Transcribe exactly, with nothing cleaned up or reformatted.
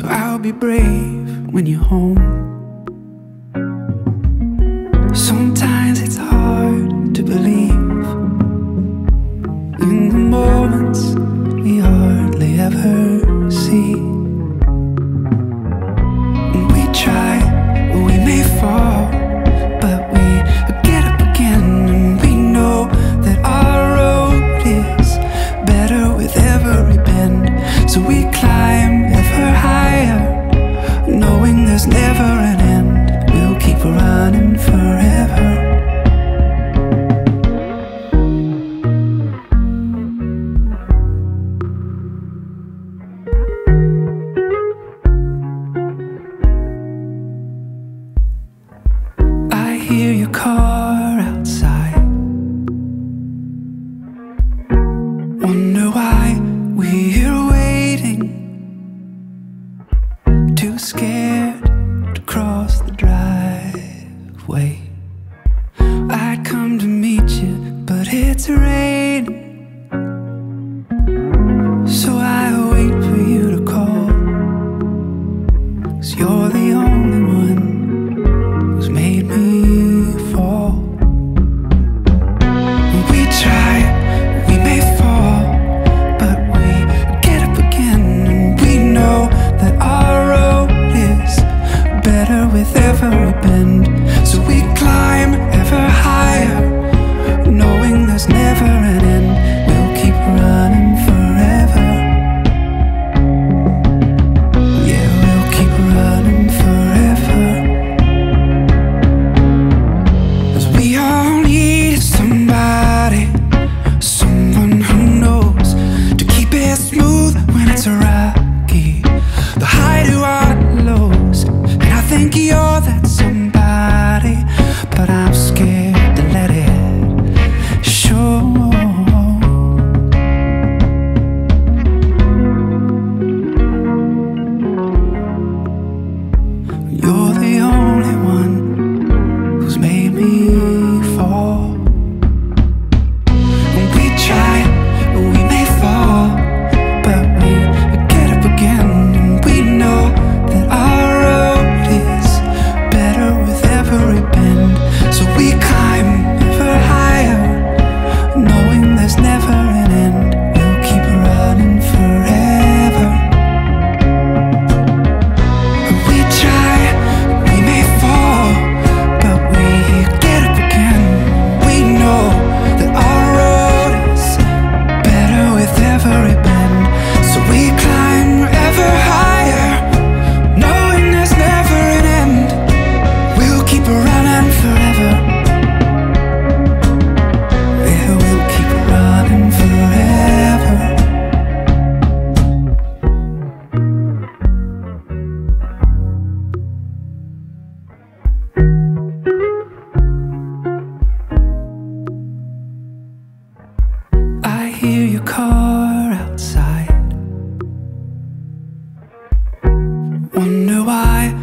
So I'll be brave when you're home. Sometimes it's hard to believe in the moments we hardly ever see. And we try, we may fall, but we get up again. And we know that our road is better with every bend. So we climb ever higher, knowing there's never an end. We'll keep running forever. I hear your car outside. Wonder why we're waiting. Too scared to cross the driveway. I'd come to meet you, but it's raining. So I wait for you to call, 'cause you're the only one who's made me fall. We try, we may fall, but we get up again. And we know that our road is better with every bend. So we climb ever higher, knowing there's never an end. We'll keep running forever. Yeah, we'll keep running forever. 'Cause we all need somebody, someone who knows to keep it smooth when it's rocky, the high to our lows. And I think you're that somebody, but I'm scared to let it show. You're the only one who's made me fall. When we try, we may fall, but we get up again. And we know that our road is better with every bend. So we climb ever higher, knowing there's never an end. We'll keep running forever. We try, we may fall, but we get up again. We know that our road is better with every bend. So we climb ever higher, knowing there's never an end. We'll keep running forever. Yeah, we'll keep running forever. I hear your car outside. Wonder why